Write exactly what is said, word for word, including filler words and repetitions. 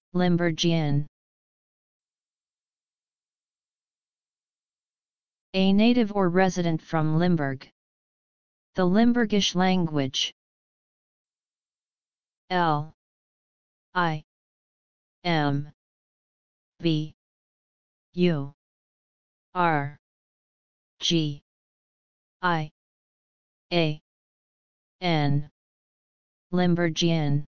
Limburgian. A native or resident from Limburg. The Limburgish language. L I M B U R G I A N. Limburgian.